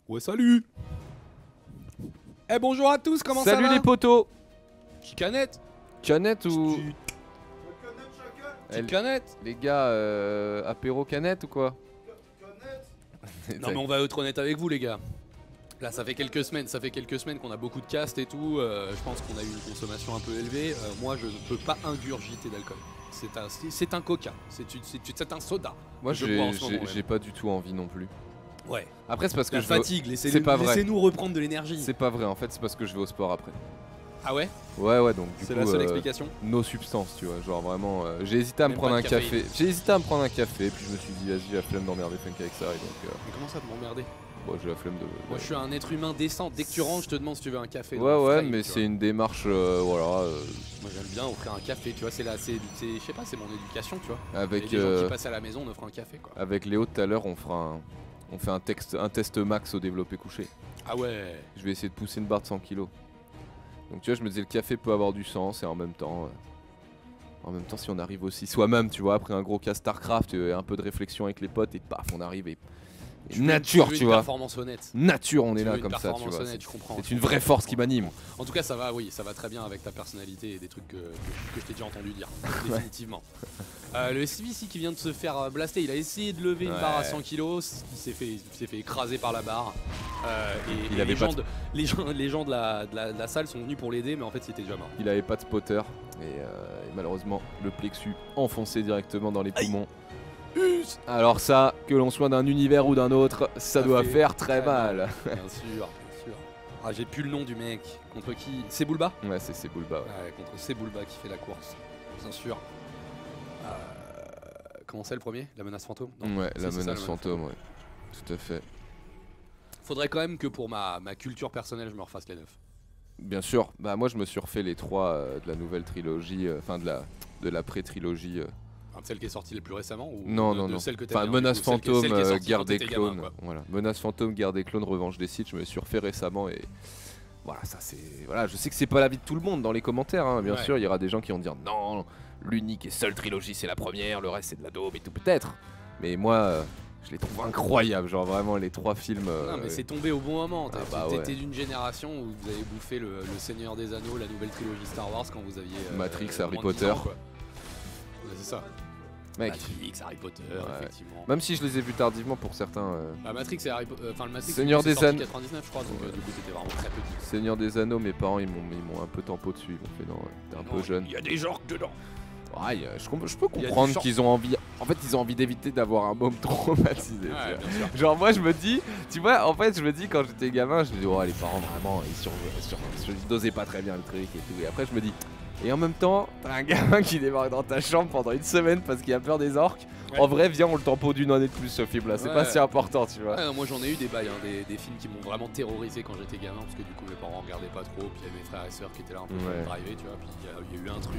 Ouais, salut. Eh, bonjour à tous, comment ça va? Salut les potos. Petite canette. Canette ou... Petite canette. Les gars, apéro canette ou quoi? Non mais on va être honnête avec vous les gars. Là ça fait quelques semaines qu'on a beaucoup de cast et tout. Je pense qu'on a eu une consommation un peu élevée. Moi je ne peux pas ingurgiter d'alcool. C'est un coca, c'est un soda. Moi je bois en ce moment j'ai pas du tout envie non plus. Ouais. Après c'est parce que La je fatigue, vrai. laissez-nous reprendre de l'énergie. C'est pas vrai en fait, c'est parce que je vais au sport après. Ah ouais? Ouais donc du coup c'est la seule explication. No substance tu vois, genre vraiment j'ai hésité à me Même prendre pas un de café. caféine. J'ai hésité à me prendre un café puis je me suis dit vas-y j'ai la flemme d'emmerder Funk avec ça et donc Mais comment ça de m'emmerder? bon j'ai la flemme de... Moi je suis un être humain décent, dès que tu rentres je te demande si tu veux un café. Ouais mais c'est une démarche voilà Moi j'aime bien offrir un café, tu vois, je sais pas, c'est mon éducation, tu vois. avec Et les gens qui passent à la maison on offre un café quoi. avec Léo tout à l'heure on fait un test max au développé couché. Ah ouais. Je vais essayer de pousser une barre de 100 kg. Donc tu vois, je me disais le café peut avoir du sens et en même temps si on arrive aussi soi-même, tu vois, après un gros cas Starcraft et un peu de réflexion avec les potes et paf, on arrive et nature, tu vois. Performance honnête. Nature, on est là comme ça, tu vois. C'est une vraie force qui m'anime. En tout cas, ça va, oui, ça va très bien avec ta personnalité et des trucs que je t'ai déjà entendu dire, définitivement. Le SVC qui vient de se faire blaster, il a essayé de lever une barre à 100 kg, il s'est fait écraser par la barre. Et les gens de la salle sont venus pour l'aider, mais en fait, c'était déjà mort. Il avait pas de spotter et malheureusement, le plexus enfoncé directement dans les poumons. Alors ça, que l'on soit d'un univers ou d'un autre, ça doit faire très mal. Bien sûr. Ah, j'ai plus le nom du mec. Contre qui? C'est Bulba? Ouais, c'est Bulba. Ouais, contre Sebulba qui fait la course. Bien sûr. Comment c'est le premier? La menace fantôme? Non, ouais, la menace fantôme, ouais. Tout à fait. Faudrait quand même que pour ma culture personnelle, je me refasse les 9. Bien sûr, bah moi je me suis refait les 3 de la nouvelle trilogie, enfin de la pré-trilogie. Celle qui est sortie le plus récemment ou non. Celle que enfin, Menace Fantôme, Guerre des Clones. Clones. Voilà. Menace Fantôme, Guerre des Clones, Revanche des Sith, je me suis refait récemment et voilà, ça c'est. Voilà, je sais que c'est pas l'avis de tout le monde dans les commentaires, hein. Bien sûr, il y aura des gens qui vont dire non, l'unique et seule trilogie c'est la première, le reste c'est de la daube et tout peut-être. Mais moi, je les trouve incroyables, genre vraiment les 3 films. Non, mais c'est tombé au bon moment. T'étais ouais. d'une génération où vous avez bouffé le Seigneur des Anneaux, la nouvelle trilogie Star Wars quand vous aviez. Matrix, Harry moins de 10 Potter. ans, quoi. Ouais, c'est ça. Mec. Matrix, Harry Potter, effectivement. Même si je les ai vus tardivement pour certains. Bah, Matrix et Harry Potter. Enfin, le Matrix Seigneur des Anneaux. 99, je crois, donc du coup, t'étais vraiment très petit. Seigneur des Anneaux, mes parents ils m'ont un peu tempo dessus. Ils m'ont fait non, t'es un peu jeune. Il y a des gens dedans. Ouais, je peux comprendre qu'ils ont envie. En fait, ils ont envie d'éviter d'avoir un môme traumatisé. Ouais, bien sûr. Genre, moi, je me dis, tu vois, en fait, je me dis quand j'étais gamin, je me dis, oh, les parents vraiment, ils dosaient pas très bien le truc et tout. Et après, je me dis, et en même temps, t'as un gamin qui débarque dans ta chambre pendant une semaine parce qu'il a peur des orques. Ouais. En vrai, viens, on le tempo d'une année de plus ce film-là. C'est pas si important, tu vois. Ouais, moi, j'en ai eu des bails, hein, des films qui m'ont vraiment terrorisé quand j'étais gamin parce que du coup, mes parents regardaient pas trop. Puis il y avait mes frères et sœurs qui étaient là un peu pour me driver, tu vois. Puis il y a eu un truc.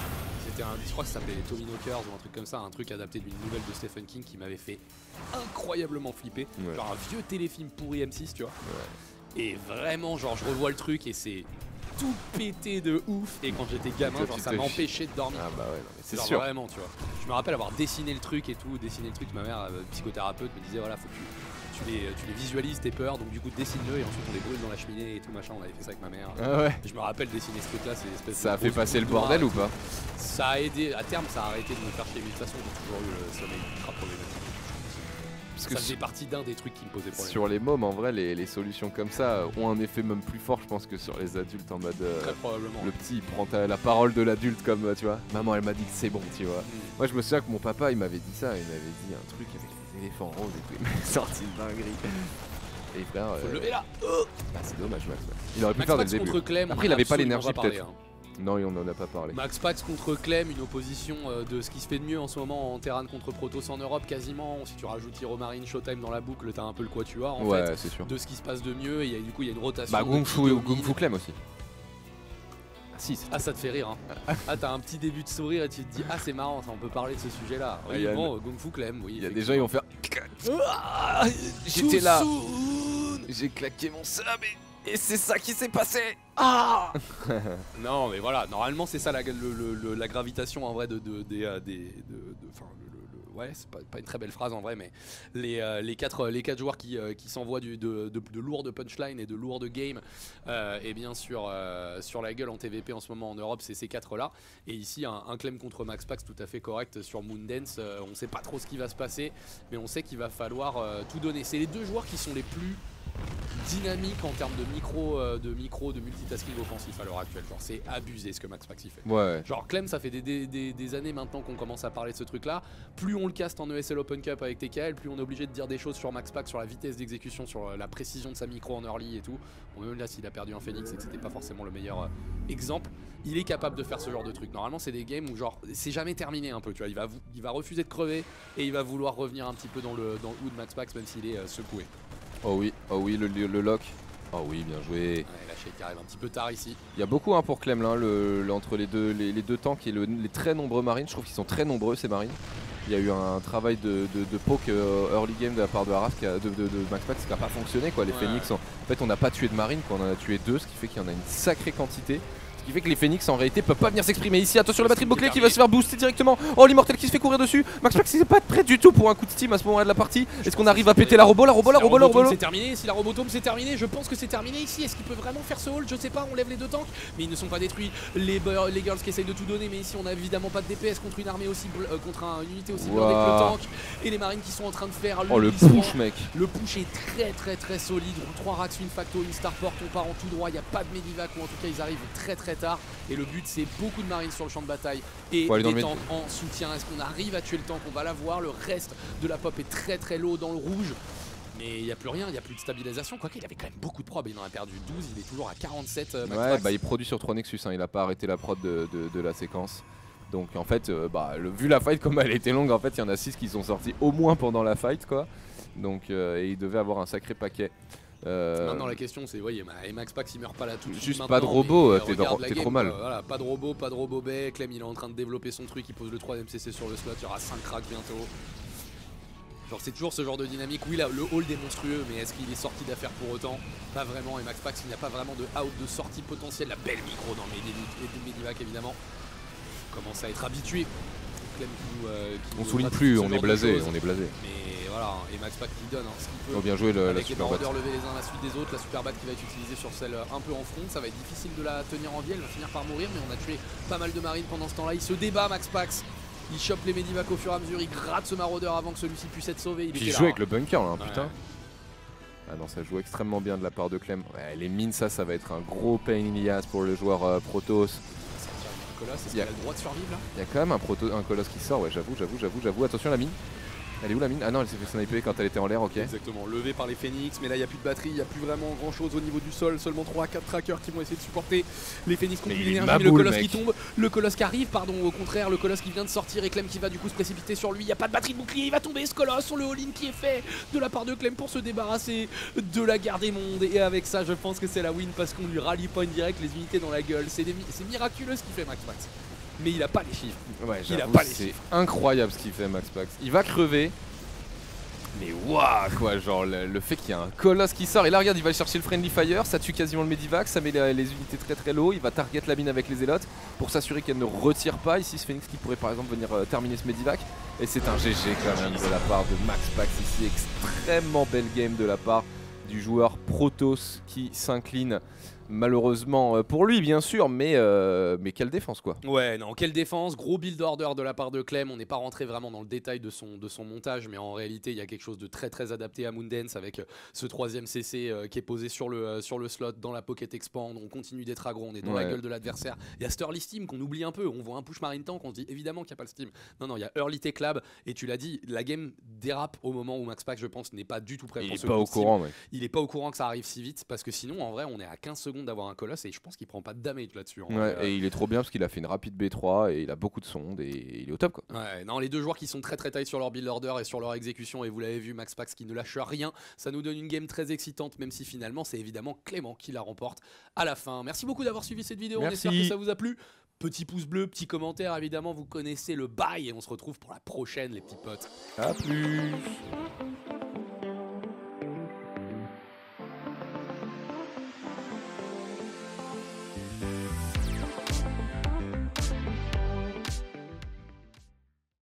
Je crois que ça s'appelait les Tommy Knockers ou un truc comme ça, un truc adapté d'une nouvelle de Stephen King qui m'avait fait incroyablement flipper. Ouais. Genre un vieux téléfilm pourri M6, tu vois. Ouais. Et vraiment, genre, je revois le truc et c'est tout pété de ouf. Et quand j'étais gamin, genre, ça m'empêchait de dormir. Ah bah ouais, c'est sûr. Vraiment, tu vois. Je me rappelle avoir dessiné le truc et tout. Ma mère, psychothérapeute, me disait voilà, faut que tu les visualises tes peurs, donc du coup dessine-le et ensuite on les brûle dans la cheminée et tout machin. On avait fait ça avec ma mère. Ah ouais. Et je me rappelle dessiner ce truc là, c'est l'espèce. Ça a fait passer le bordel ou pas? Ça a aidé, à terme ça a arrêté de me faire chier, mais de toute façon j'ai toujours eu le sommeil ultra problématique. Parce que ça faisait partie d'un des trucs qui me posait problème. Sur les mômes en vrai les solutions comme ça ont un effet même plus fort je pense que sur les adultes en mode très probablement. Le petit il prend la parole de l'adulte comme tu vois. Maman elle m'a dit que c'est bon tu vois. Moi je me souviens que mon papa il m'avait dit ça, il m'avait dit un truc avec les éléphants roses et tout, il m'avait sorti une dinguerie. Et frère, faut le lever là. Bah c'est dommage Max. Il aurait pu Max faire dès Pax le début. Contre Clem, après il avait pas l'énergie peut-être. Hein. Non, on en a pas parlé. Max Pax contre Clem, une opposition de ce qui se fait de mieux en ce moment en Terran contre Protoss en Europe quasiment. Si tu rajoutes Hero Marine, Showtime dans la boucle, t'as un peu le quatuor en fait. C'est sûr. De ce qui se passe de mieux et du coup il y a une rotation. Bah Kung Fu Clem aussi. Ah si, ça te fait rire hein. Ah t'as un petit début de sourire et tu te dis ah c'est marrant ça, on peut parler de ce sujet là. Oui bon, Kung Fu Clem, oui. Il y a des gens ils vont faire j'étais là. J'ai claqué mon sable et c'est ça qui s'est passé. Ah. Non mais voilà, normalement c'est ça la gravitation en vrai ouais, c'est pas une très belle phrase en vrai, mais les quatre joueurs qui s'envoient de lourdes punchlines et de lourdes games, et bien sûr sur la gueule en TVP en ce moment en Europe, c'est ces 4 là. Et ici un claim contre Max Pax tout à fait correct sur Moondance. On sait pas trop ce qui va se passer, mais on sait qu'il va falloir tout donner. C'est les 2 joueurs qui sont les plus dynamiques en termes de multitasking offensif à l'heure actuelle. Genre c'est abusé ce que Max Pax il fait. Ouais. Genre Clem, ça fait des années maintenant qu'on commence à parler de ce truc là. Plus on le caste en ESL Open Cup avec TKL, plus on est obligé de dire des choses sur Max Pax, sur la vitesse d'exécution, sur la précision de sa micro en early et tout. Bon, même là s'il a perdu un Phoenix et que c'était pas forcément le meilleur exemple, il est capable de faire ce genre de truc. Normalement c'est des games où genre c'est jamais terminé un peu, tu vois, il va refuser de crever et il va vouloir revenir un petit peu dans le hood Max Pax même s'il est secoué. Oh oui, le lock. Oh oui, bien joué. Ouais, la shake arrive un petit peu tard ici. Il y a beaucoup pour Clem là, entre les deux tanks et les très nombreux marines. Je trouve qu'ils sont très nombreux ces marines. Il y a eu un travail de poke early game de la part de Araf, de Max Pax qui n'a pas fonctionné quoi. Les Phoenix, en fait on n'a pas tué de marine, quoi. On en a tué 2, ce qui fait qu'il y en a une sacrée quantité. Ce qui fait que les Phoenix en réalité peuvent pas venir s'exprimer ici. Attention, la batterie de bouclier qui va se faire booster directement. Oh, l'immortel qui se fait courir dessus. Max Pax il n'est pas prêt du tout pour un coup de steam à ce moment là de la partie. Est-ce qu'on arrive à péter la robot? C'est terminé. Si la robotome c'est terminé, je pense que c'est terminé ici. Est-ce qu'il peut vraiment faire ce hold? Je sais pas, on lève les 2 tanks, mais ils ne sont pas détruits. Les girls qui essayent de tout donner, mais ici on a évidemment pas de DPS contre une armée aussi, contre une unité aussi blindée que le tank. Et les marines qui sont en train de faire le push, mec. Le push est très solide. 3 racks, une facto, une starport, on part en tout droit. Il n'y a pas de medivac, ou en tout cas ils arrivent très tard. Et le but c'est beaucoup de marines sur le champ de bataille et des tanks en soutien. Est-ce qu'on arrive à tuer le tank? On va la voir. Le reste de la pop est très low dans le rouge. Mais il n'y a plus rien, il n'y a plus de stabilisation. Quoique il avait quand même beaucoup de prod, il en a perdu 12, il est toujours à 47. Ouais, bah il produit sur 3 Nexus, hein. Il a pas arrêté la prod de la séquence. Donc en fait, vu la fight comme elle était longue, en fait il y en a 6 qui sont sortis au moins pendant la fight quoi. Donc et il devait avoir un sacré paquet. Maintenant la question c'est, oui, et Max Pax il meurt pas là tout de suite. Juste pas de robot, t'es trop mal. Voilà, pas de robot bay. Clem il est en train de développer son truc, il pose le 3ème CC sur le slot, il y aura 5 cracks bientôt. Genre c'est toujours ce genre de dynamique. Oui là, le hold est monstrueux, mais est-ce qu'il est sorti d'affaire pour autant? Pas vraiment. Et Max Pax il n'y a pas vraiment de out, de sortie potentielle. La belle micro dans les Medivac évidemment. On commence à être habitué. Clem on souligne plus, on est blasé. Mais voilà, et Max Pax qui donne ce qu'il peut. Oh, bien joué la avec super les batte. levés les uns à la suite des autres. La super batte qui va être utilisée sur celle un peu en front. Ça va être difficile de la tenir en vie, elle va finir par mourir. Mais on a tué pas mal de marines pendant ce temps-là. Il se débat Max Pax. Il chope les Medivac au fur et à mesure. Il gratte ce maraudeur avant que celui-ci puisse être sauvé. Il joue avec le bunker là, hein, putain. Ah non, ça joue extrêmement bien de la part de Clem. Ouais, les mines, ça va être un gros pain in the ass pour le joueur Protoss. Est-ce qu'il a le droit de survivre là? Il y a quand même un colosse qui sort, ouais, j'avoue. Attention la mine. Elle est où la mine? Ah non, elle s'est fait sniper quand elle était en l'air, ok. Exactement, levé par les Phoenix, mais là il n'y a plus de batterie, il n'y a plus vraiment grand chose au niveau du sol, seulement 3 à 4 trackers qui vont essayer de supporter les Phoenix contre l'énergie, le colosse qui tombe, le colosse qui arrive, pardon, au contraire, le colosse qui vient de sortir et Clem qui va du coup se précipiter sur lui, il n'y a pas de batterie de bouclier, il va tomber ce colosse sur le all-in qui est fait de la part de Clem pour se débarrasser de la garde des mondes. Et avec ça je pense que c'est la win parce qu'on lui rallye point direct les unités dans la gueule, c'est miraculeux ce qu'il fait Max Pax. Mais il a pas les chiffres. Ouais, c'est incroyable ce qu'il fait Max Pax. Il va crever. Mais waouh quoi, genre le fait qu'il y a un colosse qui sort. Et là regarde, il va aller chercher le Friendly Fire. Ça tue quasiment le Medivac, ça met les unités très low. Il va target la mine avec les zélotes pour s'assurer qu'elle ne retire pas. Ici ce Phoenix qui pourrait par exemple venir terminer ce Medivac. Et c'est un GG quand même de la part de Max Pax ici. Extrêmement belle game de la part du joueur Protoss qui s'incline. Malheureusement pour lui bien sûr, mais quelle défense quoi. Ouais non, quelle défense, gros build order de la part de Clem. On n'est pas rentré vraiment dans le détail de son montage, mais en réalité il y a quelque chose de très adapté à Moondance avec ce 3ème CC qui est posé sur le slot dans la pocket expand. On continue d'être aggro, on est dans la gueule de l'adversaire. Il y a cet early steam qu'on oublie un peu, on voit un push marine tank, on se dit évidemment qu'il n'y a pas le steam. Non, il y a early tech lab et tu l'as dit, la game dérape au moment où Max Pax je pense n'est pas du tout prêt pour ce coup de steam. Il est pas au courant que ça arrive si vite parce que sinon en vrai on est à 15 secondes d'avoir un colosse et je pense qu'il prend pas de damage là-dessus. Et il est trop bien parce qu'il a fait une rapide B3 et il a beaucoup de sondes et il est au top quoi. Ouais, non, les deux joueurs qui sont très tight sur leur build order et sur leur exécution, et vous l'avez vu, Max Pax qui ne lâche rien, ça nous donne une game très excitante, même si finalement c'est évidemment Clément qui la remporte à la fin. Merci beaucoup d'avoir suivi cette vidéo, on espère que ça vous a plu. Petit pouce bleu, petit commentaire, évidemment vous connaissez le bail et on se retrouve pour la prochaine les petits potes. A plus.